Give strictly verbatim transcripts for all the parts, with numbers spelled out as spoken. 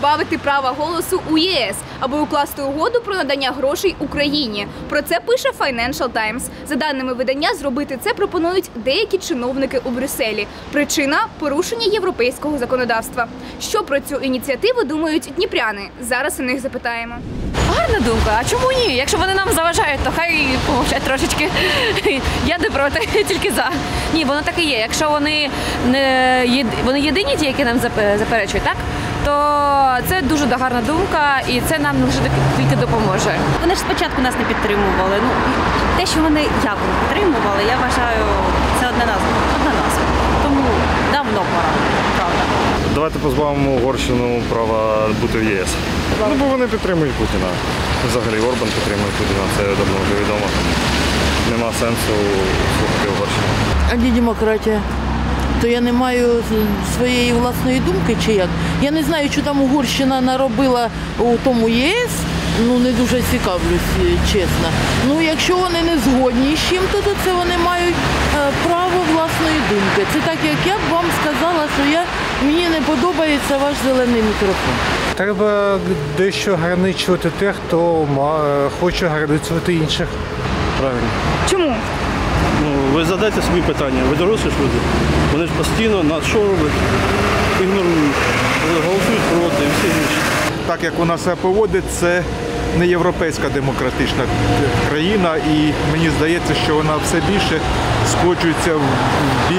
позбавити права голосу у ЄС, аби укласти угоду про надання грошей Україні. Про це пише Financial Times. За даними видання, зробити це пропонують деякі чиновники у Брюсселі. Причина – порушення європейського законодавства. Що про цю ініціативу думають дніпряни? Зараз у них запитаємо. Гарна думка. А чому ні? Якщо вони нам заважають, то хай помовчать трошечки. Я не проти, тільки за. Ні, воно так і є. Якщо вони не єди... вони єдині ті, які нам заперечують, так? То це дуже гарна думка і це нам лише тільки допоможе. Вони ж спочатку нас не підтримували. Ну, те, що вони якось підтримували, я вважаю, це одна назва. Одна назва. Тому давно пора, правда. Давайте позбавимо Угорщину права бути в ЄС. Ну, бо вони підтримують Путіна. Взагалі Орбан підтримує Путіна, це давно вже відомо. Нема сенсу слухати Угорщину. А де демократія? То я не маю своєї власної думки чи як? Я не знаю, що там Угорщина наробила у тому ЄС, ну не дуже цікавлюсь, чесно. Ну якщо вони не згодні з чим-то, то це вони мають право власної думки. Це так, як я б вам сказала, що я, мені не подобається ваш зелений мікрофон. Треба дещо ограничувати тих, хто хоче ограничувати інших. Правильно. Чому? Ну, ви задайте собі питання, ви дорослі ж люди. Вони ж постійно на що роблять? Ігнорують, голосують проти і всі інші. Так як вона себе поводить, це не європейська демократична країна, і мені здається, що вона все більше скочується в бік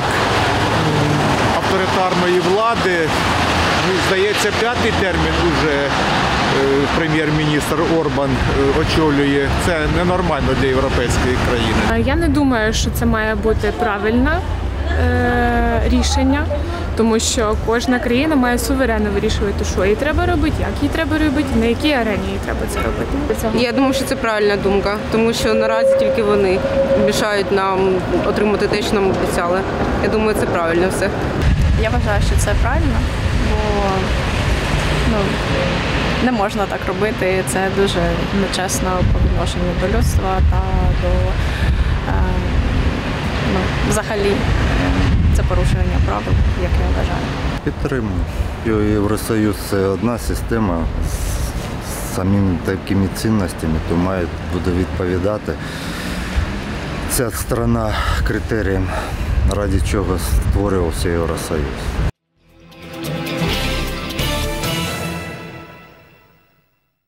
авторитарної влади. Здається, п'ятий термін уже прем'єр-міністр Орбан очолює. Це ненормально для європейської країни. Я не думаю, що це має бути правильне е, рішення, тому що кожна країна має суверенно вирішувати, що їй треба робити, як їй треба робити, на якій арені їй треба це робити. Я думаю, що це правильна думка, тому що наразі тільки вони мішають нам отримати те, що нам обіцяли. Я думаю, це правильно все. Я вважаю, що це правильно, бо ну, не можна так робити. Це дуже нечесно по відношенню до людства та до е, ну, взагалі це порушення правил, як я вважаю. Підтримую. Євросоюз – це одна система з самими такими цінностями, то має буде відповідати ця країна критеріям, ради чого створювався Євросоюз.